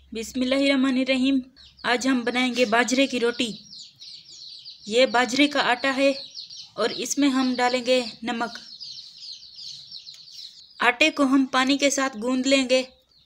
बिस्मिल्लाहिर्रहमानिर्रहीम। आज हम बनाएंगे बाजरे की रोटी। ये बाजरे का आटा है और इसमें हम डालेंगे नमक। आटे को हम पानी के साथ गूंद लेंगे।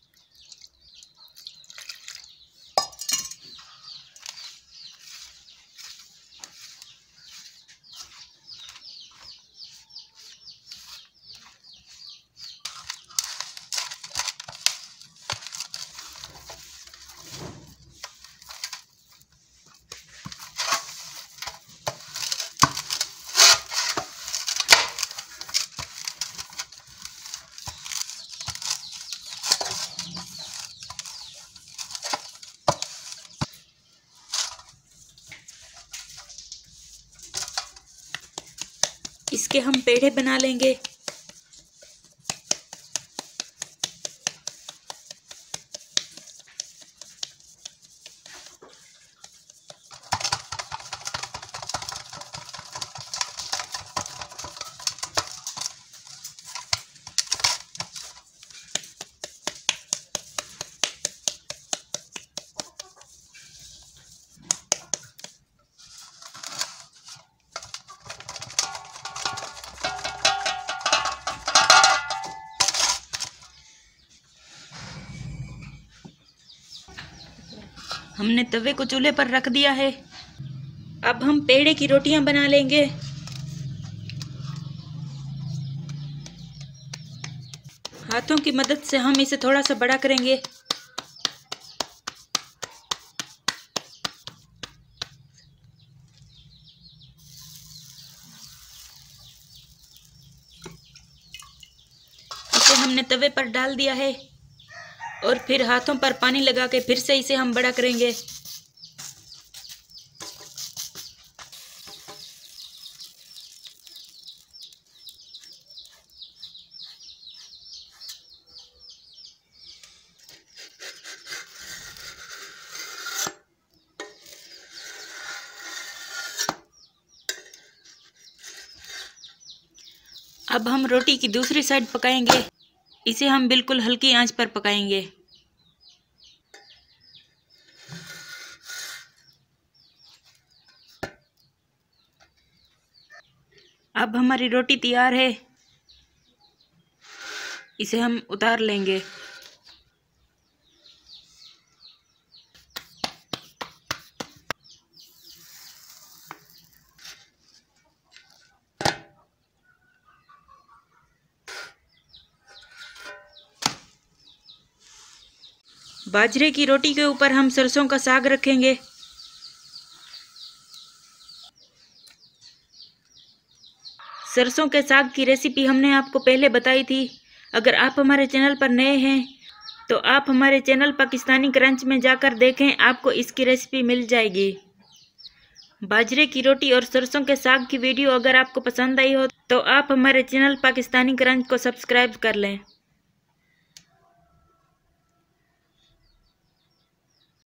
इसके हम पेड़े बना लेंगे। हमने तवे को चूल्हे पर रख दिया है। अब हम पेड़े की रोटियां बना लेंगे। हाथों की मदद से हम इसे थोड़ा सा बड़ा करेंगे। इसे हमने तवे पर डाल दिया है और फिर हाथों पर पानी लगा के फिर से इसे हम बड़ा करेंगे। अब हम रोटी की दूसरी साइड पकाएंगे। इसे हम बिल्कुल हल्की आंच पर पकाएंगे। अब हमारी रोटी तैयार है। इसे हम उतार लेंगे। बाजरे की रोटी के ऊपर हम सरसों का साग रखेंगे। सरसों के साग की रेसिपी हमने आपको पहले बताई थी। अगर आप हमारे चैनल पर नए हैं तो आप हमारे चैनल पाकिस्तानी क्रंच में जाकर देखें, आपको इसकी रेसिपी मिल जाएगी। बाजरे की रोटी और सरसों के साग की वीडियो अगर आपको पसंद आई हो तो आप हमारे चैनल पाकिस्तानी क्रंच को सब्सक्राइब कर लें।